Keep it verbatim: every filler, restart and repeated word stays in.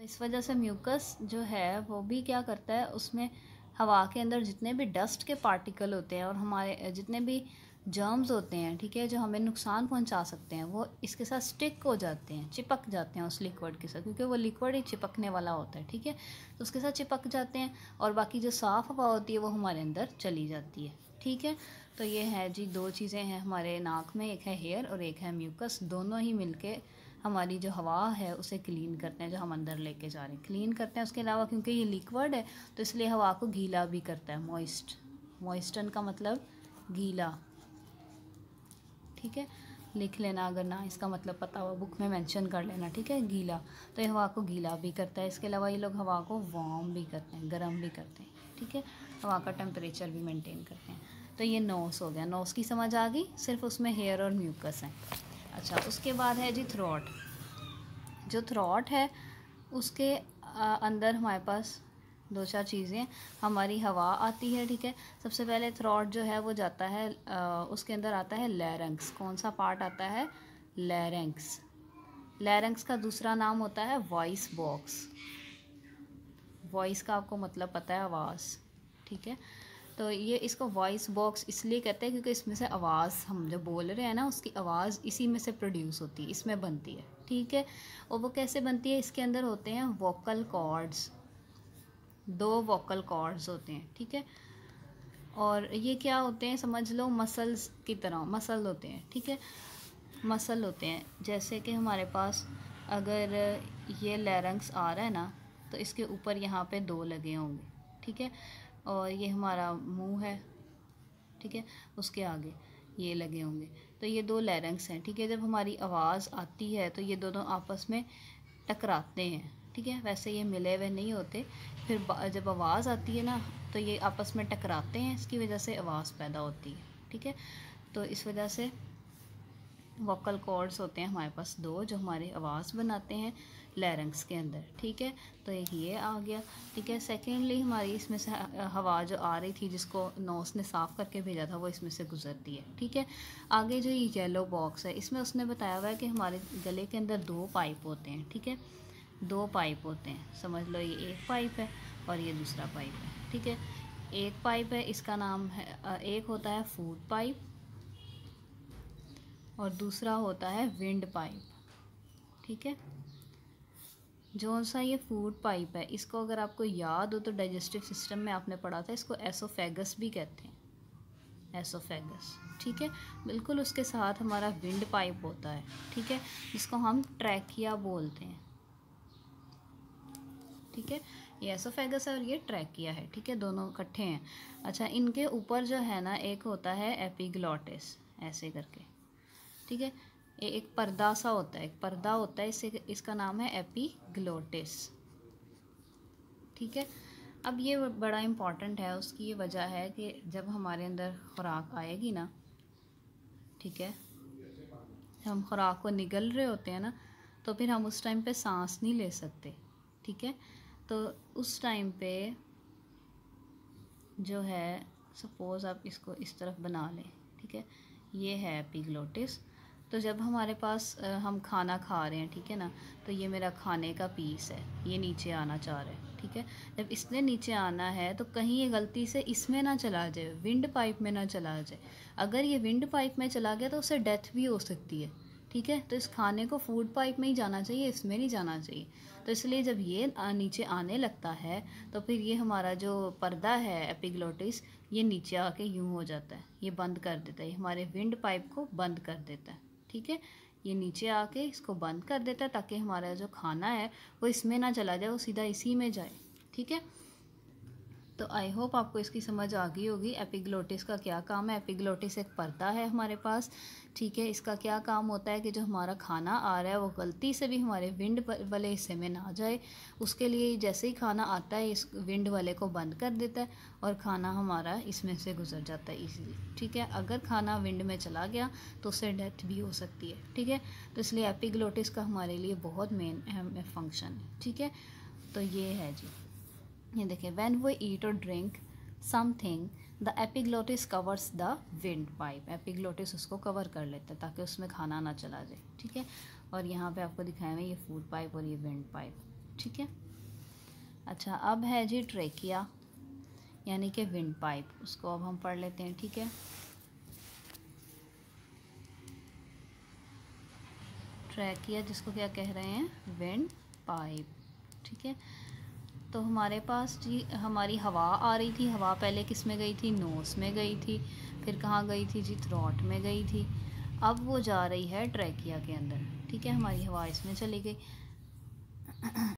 इस वजह से म्यूकस जो है वो भी क्या करता है, उसमें हवा के अंदर जितने भी डस्ट के पार्टिकल होते हैं और हमारे जितने भी जर्म्स होते हैं, ठीक है, जो हमें नुकसान पहुंचा सकते हैं, वो इसके साथ स्टिक हो जाते हैं, चिपक जाते हैं उस लिक्विड के साथ, क्योंकि वो लिक्विड ही चिपकने वाला होता है। ठीक है, तो उसके साथ चिपक जाते हैं और बाकी जो साफ़ हवा होती है वो हमारे अंदर चली जाती है। ठीक है, तो ये है जी, दो चीज़ें हैं हमारे नाक में, एक है हेयर और एक है म्यूकस। दोनों ही मिलके हमारी जो हवा है उसे क्लीन करते हैं, जो हम अंदर लेके जा रहे हैं क्लीन करते हैं। उसके अलावा क्योंकि ये लिक्विड है तो इसलिए हवा को गीला भी करता है, मॉइस्ट। मॉइस्टन का मतलब गीला। ठीक है, लिख लेना, अगर ना इसका मतलब पता हो बुक में मेंशन कर लेना। ठीक है, गीला, तो ये हवा को गीला भी करता है। इसके अलावा ये लोग हवा को वार्म भी करते हैं, गर्म भी करते हैं। ठीक है, हवा का टेम्परेचर भी मेंटेन करते हैं। तो ये नोस हो गया, नोस की समझ आ गई, सिर्फ उसमें हेयर और म्यूकस हैं। अच्छा, उसके बाद है जी थ्रोट। जो थ्रोट है उसके अंदर हमारे पास दो चार चीज़ें, हमारी हवा आती है। ठीक है, सबसे पहले थ्रोट जो है वो जाता है, आ, उसके अंदर आता है लैरिंक्स। कौन सा पार्ट आता है? लैरिंक्स। लैरिंक्स का दूसरा नाम होता है वॉइस बॉक्स। वॉइस का आपको मतलब पता है, आवाज़। ठीक है, तो ये इसको वॉइस बॉक्स इसलिए कहते हैं क्योंकि इसमें से आवाज़, हम जो बोल रहे हैं ना, उसकी आवाज़ इसी में से प्रोड्यूस होती है, इसमें बनती है। ठीक है, और वो कैसे बनती है? इसके अंदर होते हैं वोकल कॉर्ड्स, दो वोकल कॉर्ड्स होते हैं। ठीक है, और ये क्या होते हैं, समझ लो मसल्स की तरह, मसल होते हैं। ठीक है, मसल होते हैं, जैसे कि हमारे पास अगर ये लैरिंक्स आ रहा है ना, तो इसके ऊपर यहाँ पे दो लगे होंगे। ठीक है, और ये हमारा मुंह है। ठीक है, उसके आगे ये लगे होंगे, तो ये दो लैरिंक्स हैं। ठीक है, जब हमारी आवाज़ आती है तो ये दोनों आपस में टकराते हैं। ठीक है, वैसे ये मिले हुए नहीं होते। फिर जब आवाज़ आती है ना तो ये आपस में टकराते हैं, इसकी वजह से आवाज़ पैदा होती है। ठीक है, तो इस वजह से वोकल कॉर्ड्स होते हैं हमारे पास दो, जो हमारी आवाज़ बनाते हैं लैरिंक्स के अंदर। ठीक है, तो एक ये आ गया। ठीक है, सेकेंडली हमारी इसमें से हवा जो आ रही थी, जिसको नोस ने साफ़ करके भेजा था, वो इसमें से गुजरती है। ठीक है, आगे जो ये येलो बॉक्स है, इसमें उसने बताया हुआ है कि हमारे गले के अंदर दो पाइप होते हैं। ठीक है, दो पाइप होते हैं, समझ लो ये एक पाइप है और ये दूसरा पाइप है। ठीक है, एक पाइप है, इसका नाम है, एक होता है फूड पाइप और दूसरा होता है विंड पाइप। ठीक है, जो सा ये फूड पाइप है, इसको अगर आपको याद हो तो डाइजेस्टिव सिस्टम में आपने पढ़ा था, इसको एसोफेगस भी कहते हैं, एसोफेगस। ठीक है, बिल्कुल उसके साथ हमारा विंड पाइप होता है। ठीक है, जिसको हम ट्रैकिया बोलते हैं। ठीक है, ये एसोफेगस है और ये ट्रैकिया है। ठीक है, दोनों इकट्ठे हैं। अच्छा, इनके ऊपर जो है ना, एक होता है एपिग्लॉटिस, ऐसे करके। ठीक है, ये एक पर्दा सा होता है, एक पर्दा होता है, इसे इसका नाम है एपिग्लोटिस। ठीक है, अब ये बड़ा इम्पॉर्टेंट है, उसकी ये वजह है कि जब हमारे अंदर खुराक आएगी ना, ठीक है, हम खुराक को निगल रहे होते हैं ना, तो फिर हम उस टाइम पे सांस नहीं ले सकते। ठीक है, तो उस टाइम पे जो है, सपोज़ आप इसको इस तरफ बना लें। ठीक है, ये है एपिग्लोटिस। तो जब हमारे पास आ, हम खाना खा रहे हैं, ठीक है ना, तो ये मेरा खाने का पीस है, ये नीचे आना चाह रहा है। ठीक है, जब इसने नीचे आना है तो कहीं ये गलती से इसमें ना चला जाए, विंड पाइप में ना चला जाए। अगर ये विंड पाइप में चला गया तो उससे डेथ भी हो सकती है। ठीक है, तो इस खाने को फूड पाइप में ही जाना चाहिए, इसमें नहीं जाना चाहिए। तो इसलिए जब ये नीचे आने लगता है तो फिर ये हमारा जो पर्दा है एपिग्लोटिस, ये नीचे आके यूँ हो जाता है, ये बंद कर देता है, ये हमारे विंड पाइप को बंद कर देता है। ठीक है, ये नीचे आके इसको बंद कर देता है ताकि हमारा जो खाना है वो इसमें ना चला जाए, वो सीधा इसी में जाए। ठीक है, तो आई होप आपको इसकी समझ आ गई होगी। एपिग्लोटिस का क्या काम है? एपिग्लोटिस एक पर्दा है हमारे पास। ठीक है, इसका क्या काम होता है कि जो हमारा खाना आ रहा है वो गलती से भी हमारे विंड वाले हिस्से में ना जाए, उसके लिए जैसे ही खाना आता है इस विंड वाले को बंद कर देता है और खाना हमारा इसमें से गुजर जाता है ईजीली। ठीक है, अगर खाना विंड में चला गया तो उससे डेथ भी हो सकती है। ठीक है, तो इसलिए एपिग्लोटिस का हमारे लिए बहुत मेन अहम फंक्शन है। ठीक है, तो ये है जी, ये देखिए, व्हेन वी ईट और drink something the epiglottis covers the windpipe. Epiglottis उसको कवर कर लेता है ताकि उसमें खाना ना चला जाए। ठीक है, और यहाँ पे आपको दिखाया है ये फूड पाइप और ये विंड पाइप। ठीक है। अच्छा, अब है जी ट्रेकिया यानी कि विंड पाइप, उसको अब हम पढ़ लेते हैं। ठीक है, ट्रेकिया जिसको क्या कह रहे हैं, विंड पाइप। ठीक है, तो हमारे पास जी हमारी हवा आ रही थी। हवा पहले किस में गई थी, नोस में गई थी, फिर कहाँ गई थी जी, थ्रोट में गई थी। अब वो जा रही है ट्रेकिया के अंदर। ठीक है, हमारी हवा इसमें चली गई।